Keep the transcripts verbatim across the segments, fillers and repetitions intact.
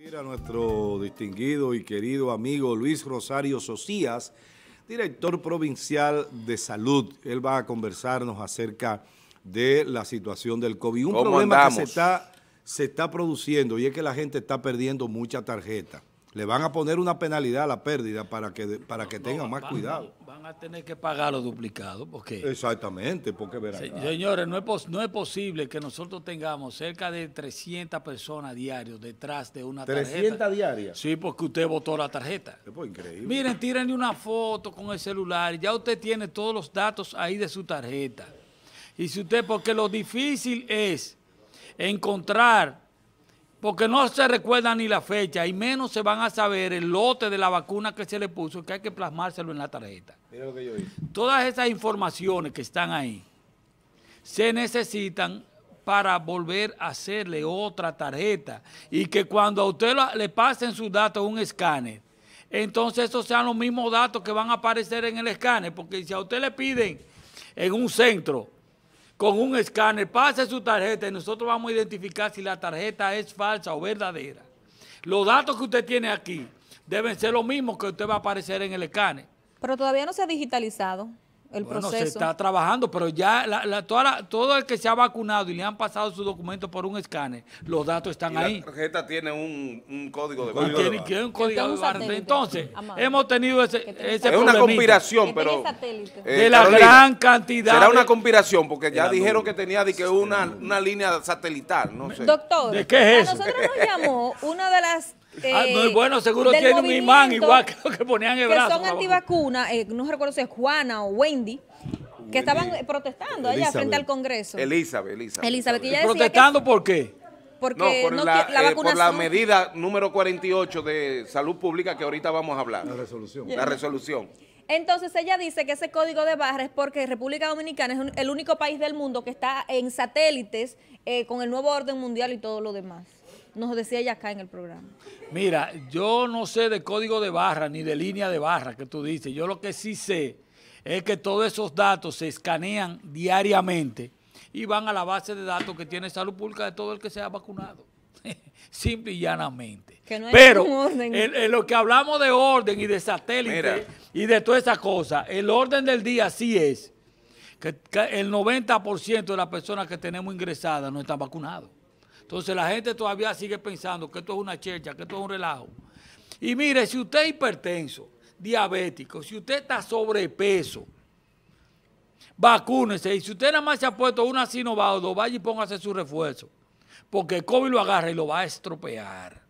A nuestro distinguido y querido amigo Luis Rosario Socias, director provincial de salud. Él va a conversarnos acerca de la situación del COVID. Un problema andamos? que se está, se está produciendo y es que la gente está perdiendo mucha tarjeta. Le van a poner una penalidad a la pérdida para que, para que no, tengan no, más van, cuidado. Van a tener que pagar los duplicados. Porque, Exactamente, porque verán. Se, señores, no es, no es posible que nosotros tengamos cerca de trescientas personas diarios detrás de una tarjeta. ¿trescientas diarias? Sí, porque usted votó la tarjeta. Es pues increíble. Miren, tírenle una foto con el celular. Ya usted tiene todos los datos ahí de su tarjeta. Y si usted, porque lo difícil es encontrar... Porque no se recuerda ni la fecha y menos se van a saber el lote de la vacuna que se le puso, que hay que plasmárselo en la tarjeta. Mira lo que yo hice. Todas esas informaciones que están ahí se necesitan para volver a hacerle otra tarjeta y que cuando a usted lo, le pasen sus datos a un escáner, entonces esos sean los mismos datos que van a aparecer en el escáner, porque si a usted le piden en un centro con un escáner, pase su tarjeta y nosotros vamos a identificar si la tarjeta es falsa o verdadera. Los datos que usted tiene aquí deben ser los mismos que usted va a aparecer en el escáner. Pero todavía no se ha digitalizado el bueno, proceso. Se está trabajando, pero ya la, la, toda la, todo el que se ha vacunado y le han pasado sus documentos por un escáner, los datos están y ahí. La tarjeta tiene un, un código de barra. Tiene, tiene un código de barra. Entonces, Amado. hemos tenido ese, ese Es una conspiración, pero... Eh, de la Carolina, gran cantidad... Será una conspiración, porque ya dijeron que tenía de que una, una línea satelital, no sé. Doctor, ¿de qué es a eso? nosotros nos llamó una de las... Eh, ah, no, bueno, seguro tiene un imán igual que lo que ponían en el que brazo. Que son antivacunas, eh, no recuerdo si es Juana o Wendy, que estaban protestando allá Elizabeth. frente al Congreso. Elizabeth, Elizabeth. Elizabeth, que ella decía ¿Protestando que, por qué? Porque no, por, no, la, la eh, por la medida número cuarenta y ocho de salud pública que ahorita vamos a hablar. La resolución. La resolución. Entonces ella dice que ese código de barra es porque República Dominicana es un, el único país del mundo que está en satélites eh, con el nuevo orden mundial y todo lo demás. Nos decía ella acá en el programa. Mira, yo no sé de código de barra ni de línea de barra que tú dices. Yo lo que sí sé es que todos esos datos se escanean diariamente y van a la base de datos que tiene Salud Pública de todo el que se ha vacunado. Simple y llanamente. Que no hay Pero orden. En, en lo que hablamos de orden y de satélite Mira. y de todas esas cosas, el orden del día sí es que, que el noventa por ciento de las personas que tenemos ingresadas no están vacunados. Entonces la gente todavía sigue pensando que esto es una chercha, que esto es un relajo. Y mire, si usted es hipertenso, diabético, si usted está sobrepeso, vacúnese. Y si usted nada más se ha puesto una Sinovac o dos, vaya y póngase su refuerzo. Porque el COVID lo agarra y lo va a estropear.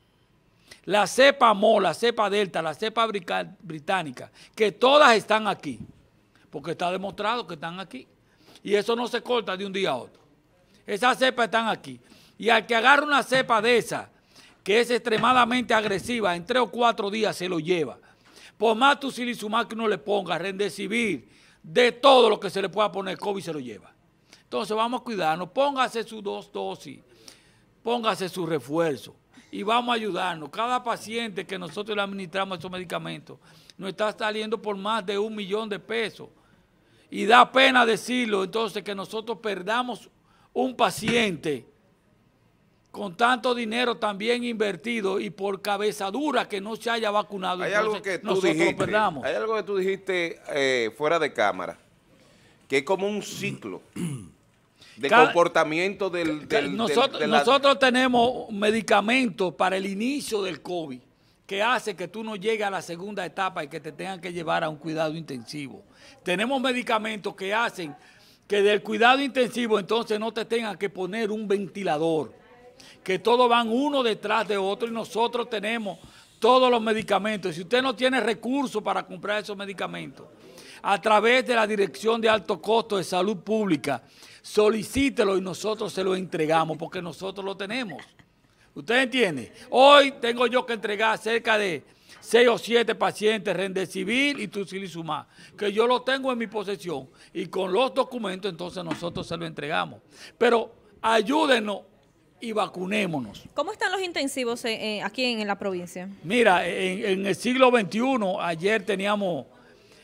La cepa M O, la cepa Delta, la cepa británica, que todas están aquí. Porque está demostrado que están aquí. Y eso no se corta de un día a otro. Esas cepas están aquí. Y al que agarre una cepa de esa, que es extremadamente agresiva, en tres o cuatro días se lo lleva. Por más tocilizumab que uno le ponga, Remdesivir, de todo lo que se le pueda poner, COVID se lo lleva. Entonces vamos a cuidarnos, póngase sus dos dosis, póngase su refuerzo y vamos a ayudarnos. Cada paciente que nosotros le administramos esos medicamentos nos está saliendo por más de un millón de pesos. Y da pena decirlo, entonces, que nosotros perdamos un paciente con tanto dinero también invertido y por cabeza dura que no se haya vacunado. Hay algo que tú nosotros dijiste, lo perdamos. Hay algo que tú dijiste eh, fuera de cámara, que es como un ciclo de Cada, comportamiento del... del, nosotros, del de la... nosotros tenemos medicamentos para el inicio del COVID que hace que tú no llegues a la segunda etapa y que te tengan que llevar a un cuidado intensivo. Tenemos medicamentos que hacen que del cuidado intensivo entonces no te tengan que poner un ventilador, que todos van uno detrás de otro y nosotros tenemos todos los medicamentos. Si usted no tiene recursos para comprar esos medicamentos, a través de la Dirección de Alto Costo de Salud Pública, solicítelo y nosotros se lo entregamos porque nosotros lo tenemos. ¿Usted entiende? Hoy tengo yo que entregar cerca de seis o siete pacientes Remdesivir y tocilizumab, que yo lo tengo en mi posesión y con los documentos entonces nosotros se lo entregamos. Pero ayúdenos y vacunémonos. ¿Cómo están los intensivos eh, aquí en, en la provincia? Mira, en, en el siglo veintiuno, ayer teníamos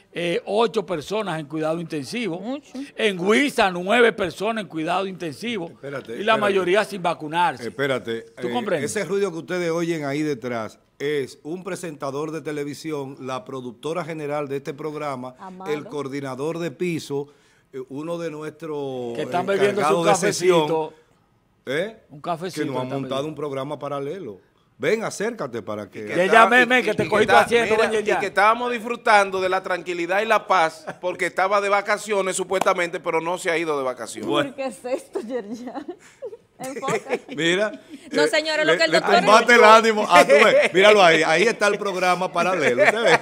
eh, ocho personas en cuidado intensivo. Mucho. En Huiza, nueve personas en cuidado intensivo. Espérate, y la espérate. mayoría sin vacunarse. Espérate, ¿Tú eh, comprendes? ese ruido que ustedes oyen ahí detrás es un presentador de televisión, la productora general de este programa, Amado. el coordinador de piso, eh, uno de nuestros Que están bebiendo su encargados de sesión, cafecito. ¿eh? Un cafecito. que nos ha están montado bebiendo. un programa paralelo. Ven, acércate para que... Que Ya, estaba- ya, meme, y- que te y cogí tu está- asiento, mira, ven, ya. y que estábamos disfrutando de la tranquilidad y la paz porque estaba de vacaciones supuestamente, pero no se ha ido de vacaciones. Bueno. ¿Qué es esto, Yerjan? Enfoca. Mira. No, eh, señores, lo le- que el le doctor- combate el ánimo. Ah, tú ves, míralo ahí. Ahí está el programa paralelo. ¿Usted ve?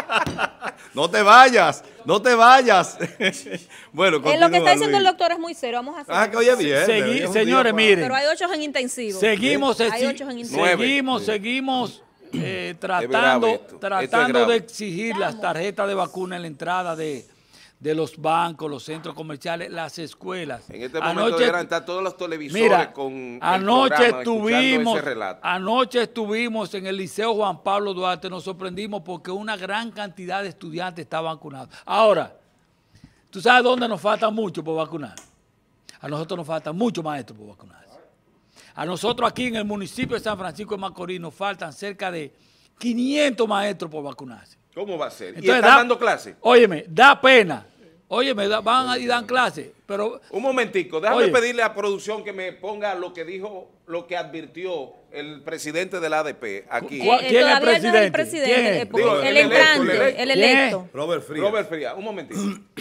No te vayas, no te vayas. Bueno, Eh, lo que continúa, está diciendo el Luis. doctor es muy serio. Vamos a hacer. Ah, que oye bien. Segui- es un señores, día pa- miren. Pero hay ocho en intensivo. Seguimos, Hay exi- ocho en intensivo. Nueve. seguimos, Sí. seguimos eh, Es tratando, grave esto. Esto es tratando grave. de exigir las tarjetas de vacuna en la entrada de, de los bancos, los centros comerciales, las escuelas. En este momento deberán estar todos los televisores mira, con el anoche programa, escuchando estuvimos, ese relato. anoche estuvimos en el Liceo Juan Pablo Duarte, nos sorprendimos porque una gran cantidad de estudiantes estaban vacunados. Ahora, ¿tú sabes dónde nos falta mucho por vacunar? A nosotros nos faltan muchos maestros por vacunarse. A nosotros aquí en el municipio de San Francisco de Macorís nos faltan cerca de quinientos maestros por vacunarse. ¿Cómo va a ser? ¿Y Entonces, están da- dando clases? Óyeme, da pena. Óyeme, da- van y dan clases, pero Un momentico, déjame Oye. pedirle a producción que me ponga lo que dijo, lo que advirtió el presidente del A D P aquí. ¿Cuál- Eh, ¿Quién es todavía no presidente? el presidente, ¿Quién es? eh, porque Digo, el, el electo, entrante, el electo. el ¿Quién es? electo. Robert Frías. Robert Frías, un momentito.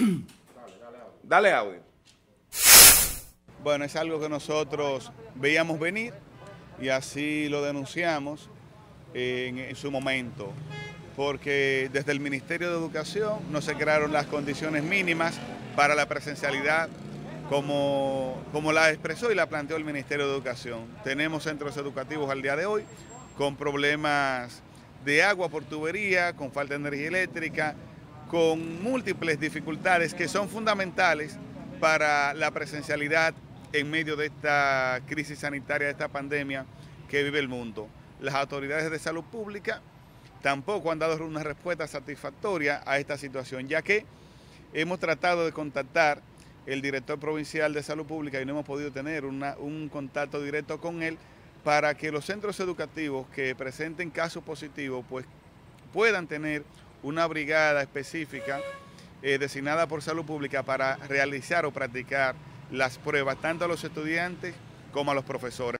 Dale audio. Bueno, es algo que nosotros veíamos venir y así lo denunciamos en, en su momento, porque desde el Ministerio de Educación no se crearon las condiciones mínimas para la presencialidad como, como la expresó y la planteó el Ministerio de Educación. Tenemos centros educativos al día de hoy con problemas de agua por tubería, con falta de energía eléctrica, con múltiples dificultades que son fundamentales para la presencialidad en medio de esta crisis sanitaria, de esta pandemia que vive el mundo. Las autoridades de salud pública tampoco han dado una respuesta satisfactoria a esta situación, ya que hemos tratado de contactar el director provincial de salud pública y no hemos podido tener una- un contacto directo con él para que los centros educativos que presenten casos positivos pues, puedan tener una brigada específica eh, designada por salud pública para realizar o practicar las pruebas tanto a los estudiantes como a los profesores.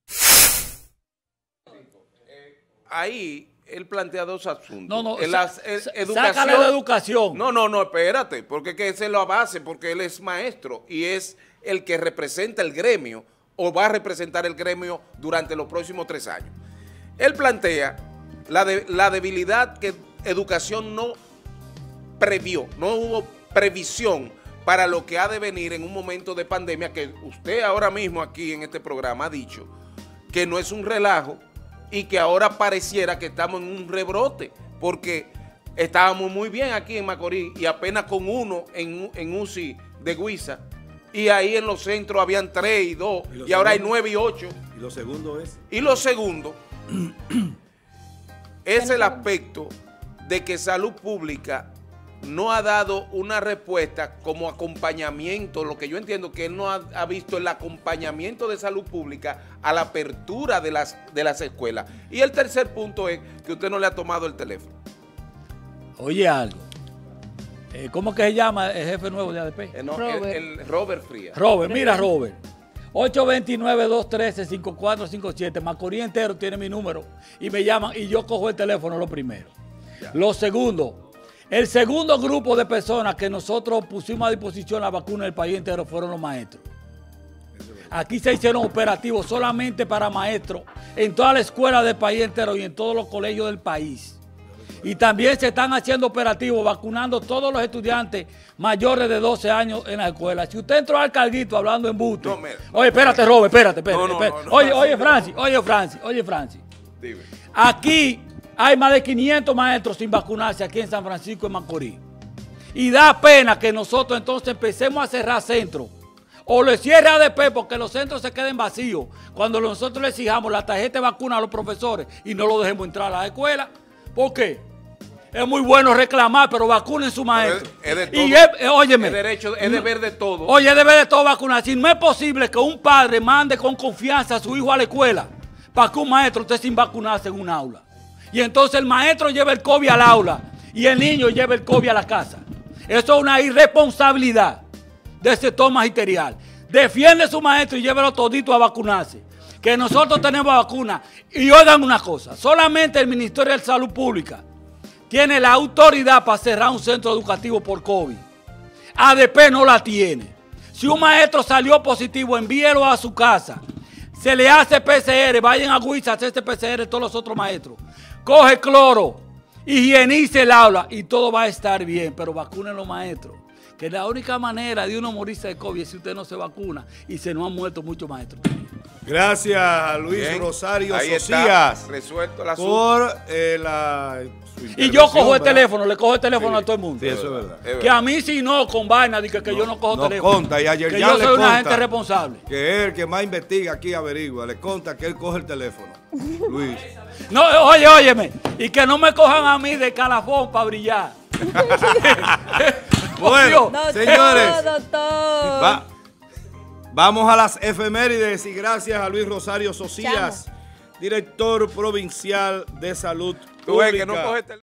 Ahí él plantea dos asuntos. no, no, En sa- las, eh, sa- educación, sácale la educación. No, no, no, espérate, porque que se lo base, porque él es maestro y es el que representa el gremio o va a representar el gremio durante los próximos tres años. Él plantea la, de- la debilidad que educación no previó, no hubo previsión para lo que ha de venir en un momento de pandemia que usted ahora mismo aquí en este programa ha dicho que no es un relajo y que ahora pareciera que estamos en un rebrote porque estábamos muy bien aquí en Macorís y apenas con uno en, en U C I de Huiza y ahí en los centros habían tres y dos ¿Y lo y ahora hay segundo? nueve y ocho. Y lo segundo es... Y lo segundo es el aspecto de que salud pública no ha dado una respuesta como acompañamiento, lo que yo entiendo que él no ha, ha visto el acompañamiento de salud pública a la apertura de las, de las escuelas. Y el tercer punto es que usted no le ha tomado el teléfono. Oye algo. Eh, ¿Cómo que se llama el jefe nuevo de A D P? Eh, no, Robert. El, el Robert Frías. Robert, mira Robert. ocho dos nueve, dos uno tres, cinco cuatro cinco siete. Macorís entero tiene mi número y me llaman y yo cojo el teléfono lo primero. Lo segundo, el segundo grupo de personas que nosotros pusimos a disposición la vacuna del país entero fueron los maestros. Aquí se hicieron operativos solamente para maestros en todas las escuelas del país entero y en todos los colegios del país. Y también se están haciendo operativos vacunando todos los estudiantes mayores de doce años en la escuela. Si usted entró al carguito hablando en buste. No, mira. Oye, espérate, Robert, espérate, espérate. No, no, espérate. no, no, oye, no, oye, no. Francis, oye, Francis, oye, Francis. Dime. Aquí hay más de quinientos maestros sin vacunarse aquí en San Francisco de Macorís. Y da pena que nosotros entonces empecemos a cerrar centros. O le cierre A D P porque los centros se queden vacíos. Cuando nosotros le exijamos la tarjeta de vacuna a los profesores y no lo dejemos entrar a la escuela. ¿Por qué? Es muy bueno reclamar, pero vacunen su maestro. Es de todo. Y es, eh, óyeme. Es derecho, es deber de todo. Oye, es deber de todo vacunar. Si no es posible que un padre mande con confianza a su hijo a la escuela para que un maestro esté sin vacunarse en un aula. Y entonces el maestro lleva el COVID al aula y el niño lleva el COVID a la casa. Eso es una irresponsabilidad del sector magisterial. Defiende a su maestro y llévelo todito a vacunarse. Que nosotros tenemos vacuna. Y oigan una cosa, solamente el Ministerio de Salud Pública tiene la autoridad para cerrar un centro educativo por COVID. A D P no la tiene. Si un maestro salió positivo, envíelo a su casa. Se le hace P C R, vayan a Huiza a hacerse P C R todos los otros maestros. Coge cloro, higienice el aula y todo va a estar bien, pero vacunen los maestros. Que la única manera de uno morirse de COVID es si usted no se vacuna y se nos han muerto muchos maestros. Gracias a Luis Bien, Rosario ahí Socias está resuelto el asunto. por eh, la su Y yo cojo el intervención, teléfono, le cojo el teléfono Sí, a todo el mundo. Sí, eso es verdad. Es Que a mí si no, con vaina, de que, que yo no cojo No teléfono. conta, y ayer que ya yo le soy una conta gente responsable. Que es el que más investiga aquí, averigua, le conta que él coge el teléfono. Luis. No, oye, óyeme, y que no me cojan a mí de calafón para brillar. Bueno, Doctor, señores, doctor. va- vamos a las efemérides y gracias a Luis Rosario Socias, director provincial de Salud Tú ves que Pública. no coge el teléfono.